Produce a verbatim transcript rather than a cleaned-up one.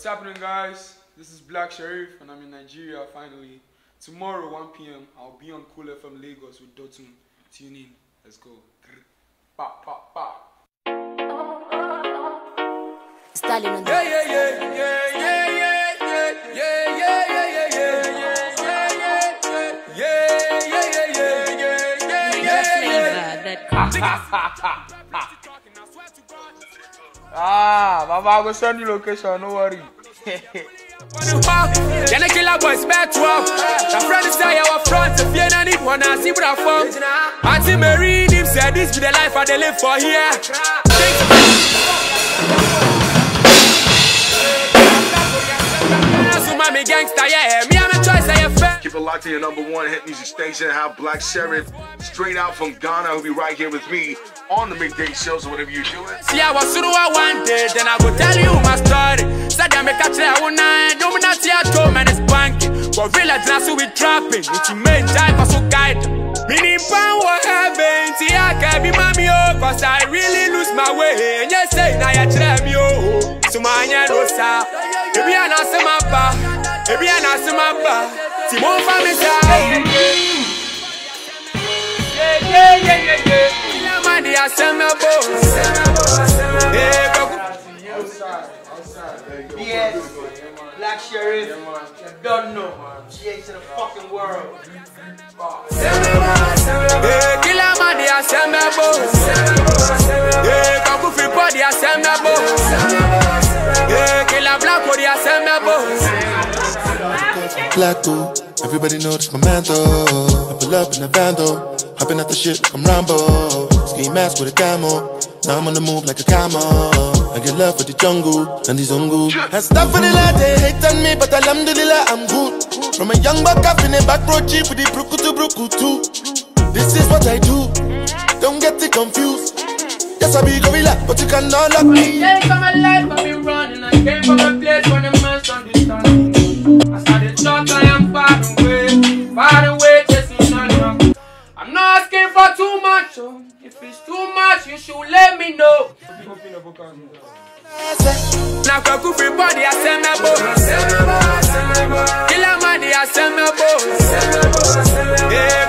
What's happening, guys? This is Black Sherif and I'm in Nigeria finally. Tomorrow one P M I'll be on Cool F M Lagos with Dotun. Tune in. Let's go. Pa pa pa. Stalin on the Yeah yeah yeah yeah yeah yeah yeah yeah yeah yeah yeah yeah yeah. Ah, Baba, I will send you location, no worry. Can I kill a boy's bad twelve? The friend is there, our front. If you don't need one, I see what I found. Auntie Mary, him said this be the life I they live for here. Me gangsta, yeah, me I'm a choice, I have. Keep it locked to your number one hit music station. Have Black Sherif straight out from Ghana, who'll be right here with me on the midday show. So whatever you're doing. See, I was through one day, then I go tell you my story. Said I make a try one night, no me not see at home and it's banking. But village now so we trapping, it's your main time for so guide. Meaning power heaven, see I can be mommy oh, cause I really lose my way. And you say now you try me oh, so my hand no sa. If you not see my back. If you not see my back, Timon family side. Yeah, yeah, yeah, yeah, yeah. Yeah, man, they are send me boss. Outside, outside. Yes, Black Sherif, you don't know. G H to the fucking world. Yeah, killer man, they are send me boss. Yeah, Kaku Fipo, they are send me boss. Yeah, killer Black, they are send me boss. Black too, everybody know this my man though. I pull up in the van though, hopping at the shit like I'm Rambo. Ski mask with a camo, now I'm on the move like a camo. I get love for the jungle and the zungu. And stuff for the lad, they hate on me, but alhamdulillah I'm good. From a young buck up in a back road jeep with the bruku to bruku too. This is what I do, don't get it confused. Yes I be gorilla, but you cannot lock me. I came from a life I've been running, I came from a place where the man's understanding. I started short, I am far away, far away, chasing none. I'm not asking for too much, so if it's too much, you should let me know. Now Kaku Fipo, they are send me boss. Killer man, they are send me boss. Yeah.